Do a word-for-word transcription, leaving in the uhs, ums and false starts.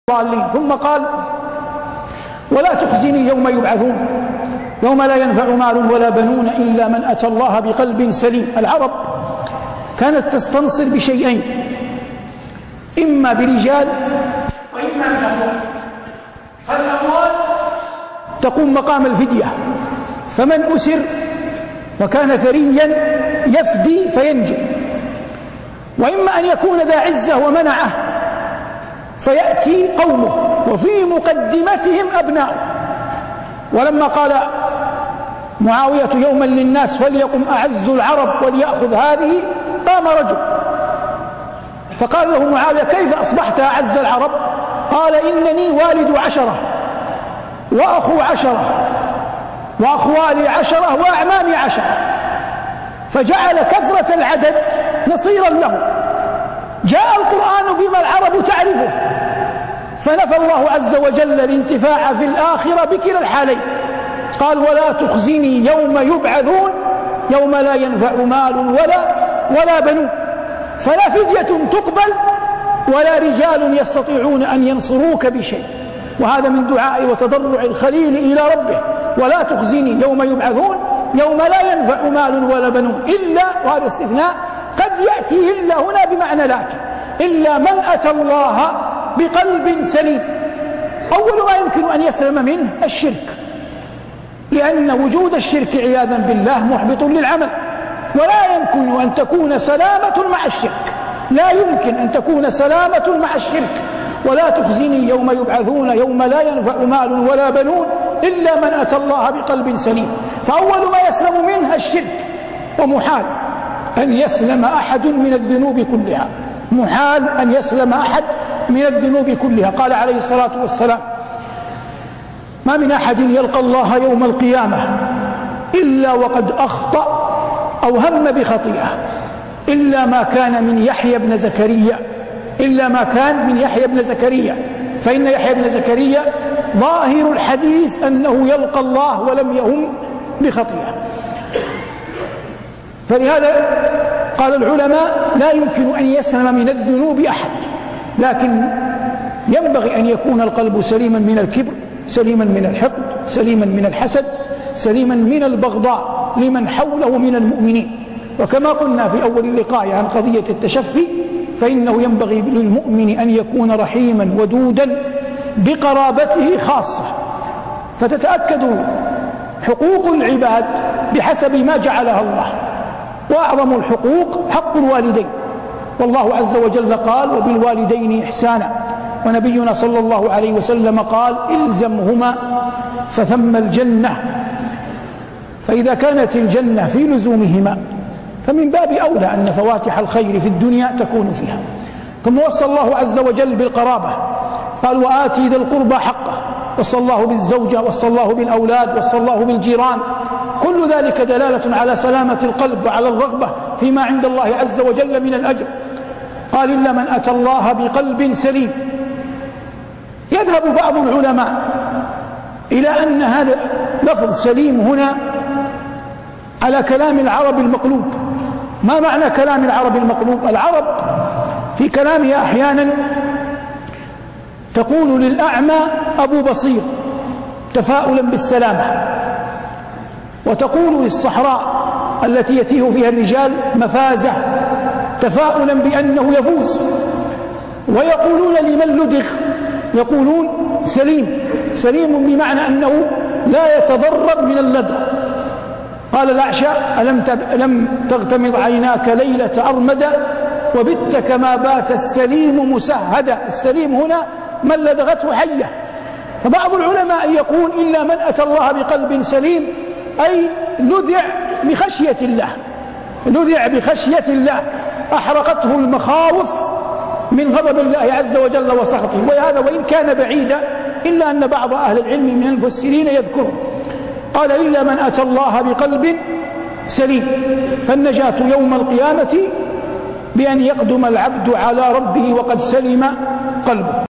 الضالين. ثم قال: ولا تخزني يوم يبعثون يوم لا ينفع مال ولا بنون إلا من أتى الله بقلب سليم. العرب كانت تستنصر بشيئين، إما برجال وإما بأموال. فالأموال تقوم مقام الفدية، فمن أسر وكان ثريا يفدي فينجو، وإما أن يكون ذا عزة ومنعه فيأتي قومه وفي مقدمتهم أبناؤه. ولما قال معاوية يوما للناس فليقم أعز العرب وليأخذ هذه، قام رجل فقال له معاوية: كيف أصبحت أعز العرب؟ قال: إنني والد عشرة وأخو عشرة وأخوالي عشرة وأعمامي عشرة، فجعل كثرة العدد نصيرا له. جاء القرآن بما العرب تعرفه، فنفى الله عز وجل الانتفاع في الآخرة بكلا الحالين. قال: ولا تخزني يوم يبعثون يوم لا ينفع مال ولا ولا بنون. فلا فدية تقبل ولا رجال يستطيعون أن ينصروك بشيء. وهذا من دعاء وتضرع الخليل إلى ربه: ولا تخزني يوم يبعثون يوم لا ينفع مال ولا بنون إلا، وهذا استثناء قد يأتي إلا هنا بمعنى لكن، إلا من أتى الله بقلب سليم. أول ما يمكن أن يسلم منه الشرك، لأن وجود الشرك عياذا بالله محبط للعمل، ولا يمكن أن تكون سلامة مع الشرك، لا يمكن أن تكون سلامة مع الشرك. ولا تخزني يوم يبعثون يوم لا ينفع مال ولا بنون إلا من أتى الله بقلب سليم. فأول ما يسلم منه الشرك، ومحال أن يسلم أحد من الذنوب كلها، محال أن يسلم أحد من الذنوب كلها. قال عليه الصلاة والسلام: ما من أحد يلقى الله يوم القيامة إلا وقد أخطأ أو هم بخطيئة، إلا ما كان من يحيى بن زكريا إلا ما كان من يحيى بن زكريا فإن يحيى بن زكريا ظاهر الحديث أنه يلقى الله ولم يهم بخطيئة. فلهذا قال العلماء: لا يمكن أن يسلم من الذنوب أحد، لكن ينبغي أن يكون القلب سليما من الكبر، سليما من الحقد، سليما من الحسد، سليما من البغضاء لمن حوله من المؤمنين. وكما قلنا في أول اللقاء عن قضية التشفي، فإنه ينبغي للمؤمن أن يكون رحيما ودودا بقرابته خاصة، فتتأكد حقوق العباد بحسب ما جعلها الله، وأعظم الحقوق حق الوالدين. والله عز وجل قال: وبالوالدين إحسانا. ونبينا صلى الله عليه وسلم قال: إلزمهما فثم الجنة. فإذا كانت الجنة في لزومهما فمن باب أولى أن فواتح الخير في الدنيا تكون فيها. ثم وصى الله عز وجل بالقرابة، قال: وآتي ذي القربى حقه. وصى الله بالزوجة، وصى الله بالأولاد، وصى الله بالجيران. كل ذلك دلالة على سلامة القلب وعلى الرغبة فيما عند الله عز وجل من الأجر. قال: إلا من أتى الله بقلب سليم. يذهب بعض العلماء إلى أن هذا لفظ سليم هنا على كلام العرب المقلوب. ما معنى كلام العرب المقلوب؟ العرب في كلامها أحيانا تقول للأعمى أبو بصير تفاؤلا بالسلامة، وتقول للصحراء التي يتيه فيها الرجال مفازة تفاؤلا بأنه يفوز، ويقولون لمن لدغ يقولون سليم، سليم بمعنى أنه لا يتضرر من اللدغ. قال الأعشى: ألم ألم تغتمض عيناك ليلة أرمدة وبت كما بات السليم مسهدا. السليم هنا من لدغته حية. فبعض العلماء يقول: إلا من أتى الله بقلب سليم، أي لذع بخشية الله، لذع بخشية الله، أحرقته المخاوف من غضب الله عز وجل وسخطه. وهذا وإن كان بعيدا إلا أن بعض أهل العلم من المفسرين يذكره. قال: إلا من أتى الله بقلب سليم. فالنجاة يوم القيامة بأن يقدم العبد على ربه وقد سلم قلبه.